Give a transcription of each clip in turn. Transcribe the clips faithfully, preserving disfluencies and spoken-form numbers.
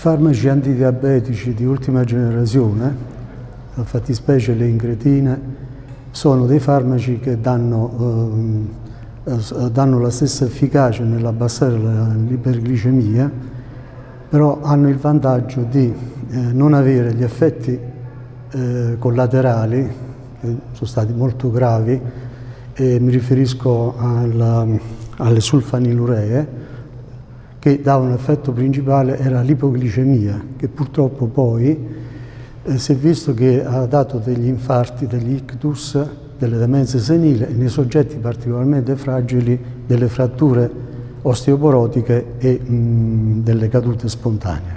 farmaci antidiabetici di ultima generazione, la fattispecie le incretine, sono dei farmaci che danno, eh, danno la stessa efficacia nell'abbassare l'iperglicemia, però hanno il vantaggio di eh, non avere gli effetti eh, collaterali, che sono stati molto gravi, e mi riferisco alla, alle sulfaniluree, che dava un effetto principale, era l'ipoglicemia, che purtroppo poi eh, si è visto che ha dato degli infarti, degli ictus, delle demenze senili e nei soggetti particolarmente fragili delle fratture osteoporotiche e mh, delle cadute spontanee.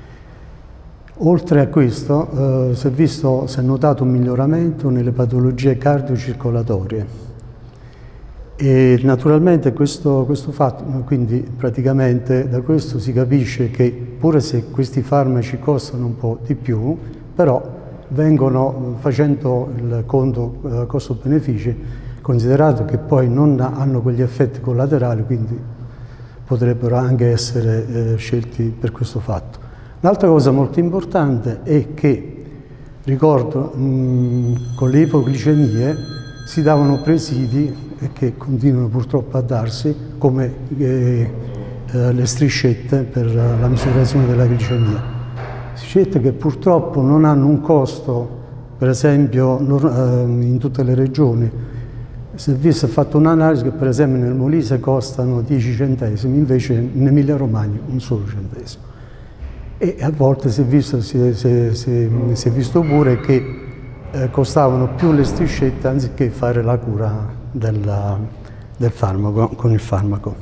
Oltre a questo eh, si è visto, si è notato un miglioramento nelle patologie cardiocircolatorie. E naturalmente questo, questo fatto, quindi praticamente da questo si capisce che pure se questi farmaci costano un po' di più, però vengono, facendo il conto eh, costo-benefici, considerato che poi non hanno quegli effetti collaterali, quindi potrebbero anche essere eh, scelti per questo fatto. L'altra cosa molto importante è che, ricordo, mh, con le ipoglicemie si davano presidi e che continuano purtroppo a darsi, come eh, eh, le striscette per la misurazione della glicemia. Striscette che purtroppo non hanno un costo, per esempio, eh, in tutte le regioni. Si è visto, si è fatto un'analisi che per esempio nel Molise costano dieci centesimi, invece in Emilia Romagna un solo centesimo. E a volte si è visto, si è, si è, si è, si è visto pure che Eh, costavano più le striscette anziché fare la cura della, del farmaco, con il farmaco.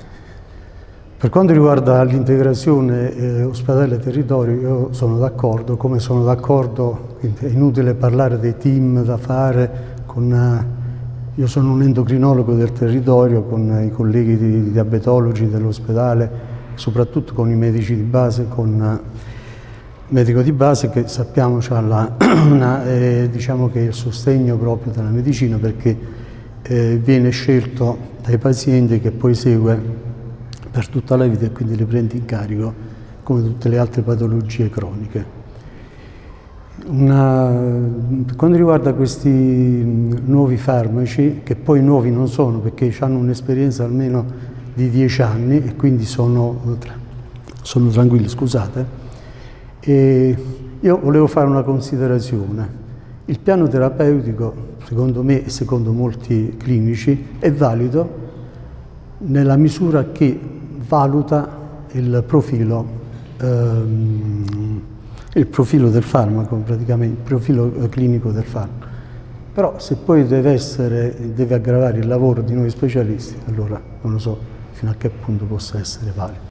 Per quanto riguarda l'integrazione eh, ospedale-territorio, io sono d'accordo, come sono d'accordo, è inutile parlare dei team da fare, con, eh, io sono un endocrinologo del territorio con i colleghi di, di diabetologi dell'ospedale, soprattutto con i medici di base, con eh, medico di base che sappiamo c'ha la, una, eh, diciamo che è il sostegno proprio della medicina, perché eh, viene scelto dai pazienti che poi segue per tutta la vita e quindi li prende in carico come tutte le altre patologie croniche. Una, per quanto riguarda questi nuovi farmaci, che poi nuovi non sono perché hanno un'esperienza almeno di dieci anni e quindi sono, sono tranquilli, scusate. E io volevo fare una considerazione. Il piano terapeutico, secondo me e secondo molti clinici, è valido nella misura che valuta il profilo, ehm, il profilo del farmaco, praticamente, il profilo clinico del farmaco. Però se poi deve essere, deve aggravare il lavoro di noi specialisti, allora non lo so fino a che punto possa essere valido.